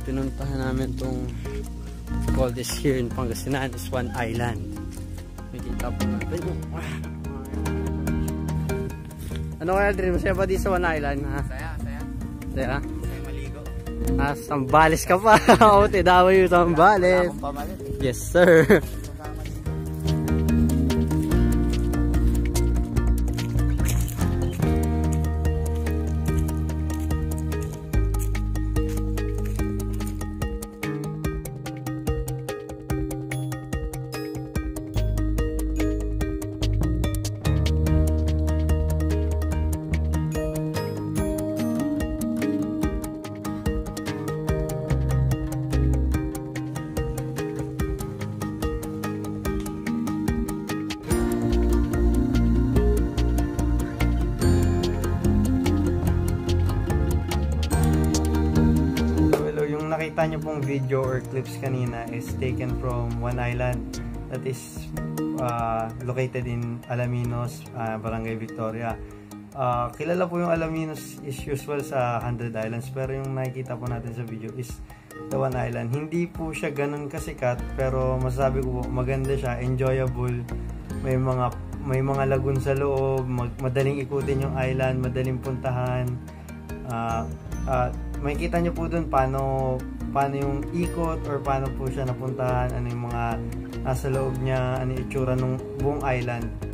pinuntahan namin itong coldest here in Pangasinan is One Island. Makikita po natin. Ano kaya Adrian? Masaya ba di sa One Island? Ha? Saya. Saya? Saya maligo. Sambales ka pa. O, tidawa yung Sambales. Yes sir. Nakita nyo pong video or clips kanina is taken from One Island that is located in Alaminos, Barangay Victoria. Kilala po yung Alaminos is usual sa 100 Islands, pero yung nakikita po natin sa video is the One Island. Hindi po siya ganun kasikat, pero masasabi ko po maganda siya, enjoyable. May mga lagoon sa loob, madaling ikutin yung island, madaling puntahan. Makikita nyo po dun paano yung ikot or paano po siya napuntahan, ano yung mga nasa loob niya, ano yung itsura ng buong island.